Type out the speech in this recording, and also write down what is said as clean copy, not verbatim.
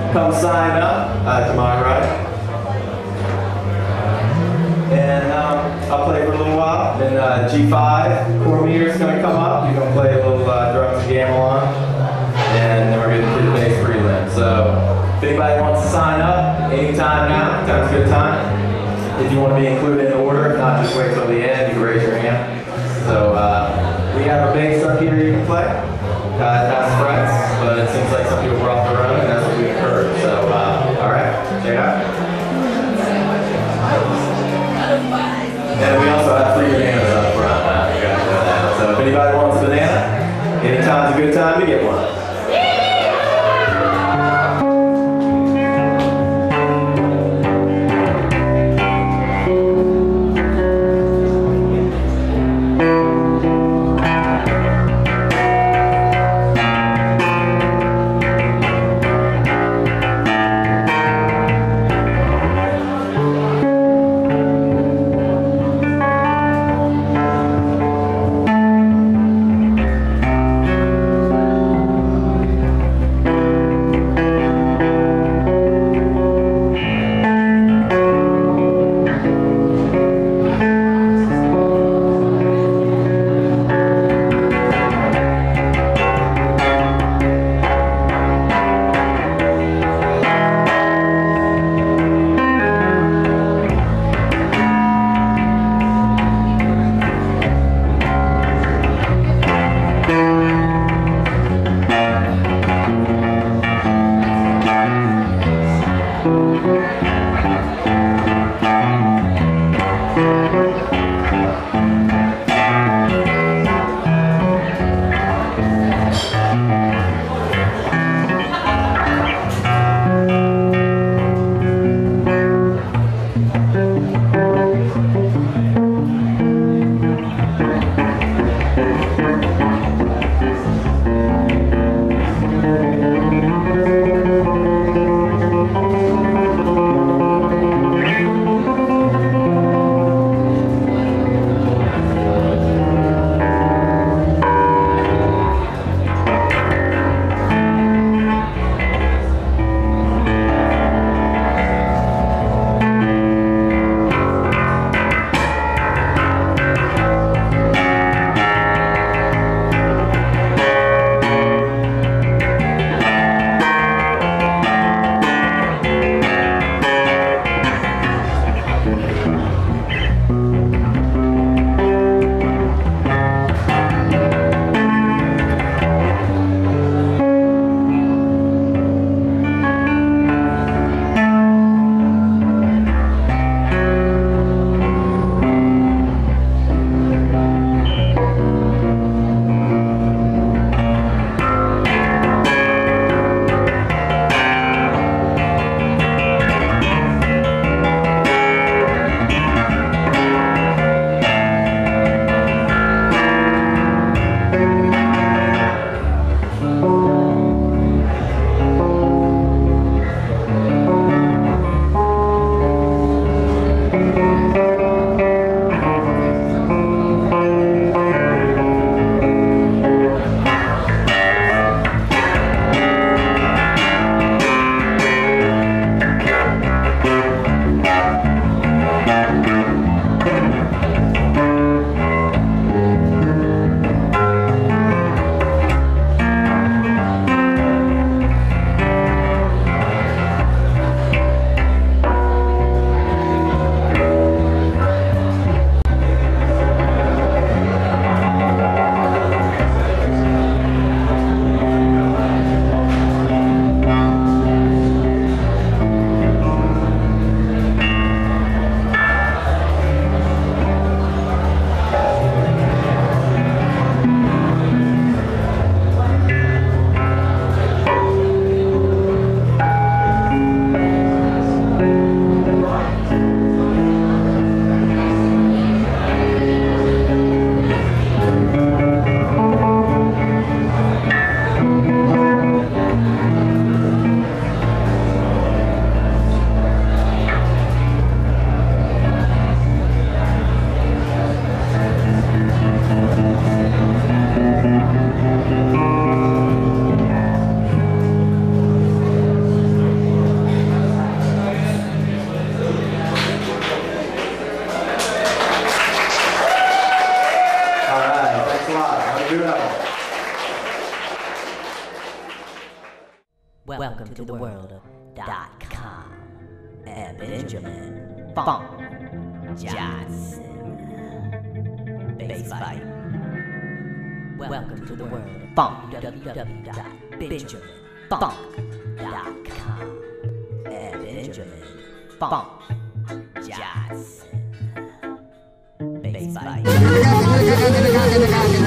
come sign up to my right. And I'll play for a little while. Then G5, Cormier's going to come up. He's going to play a little drums and gamelan. And then we're going to do the bass prelim. So if anybody wants to sign up, anytime now, time's a good time. If you want to be included in the order, if not, just wait till the end, you can raise your hand. So we have a bass up here you can play. That's frets, but it seems like some people brought their own, and that's what we've heard. So, all right, check it out. And we also have free bananas up front. You guys know that. So if anybody wants a banana, anytime's a good time to get one. Welcome to the world of .com and Benjamin Funk Johnson. Bass fight. Welcome to the world of funk. www.benjaminfunk.com and Benjamin Funk Johnson. Bass fight.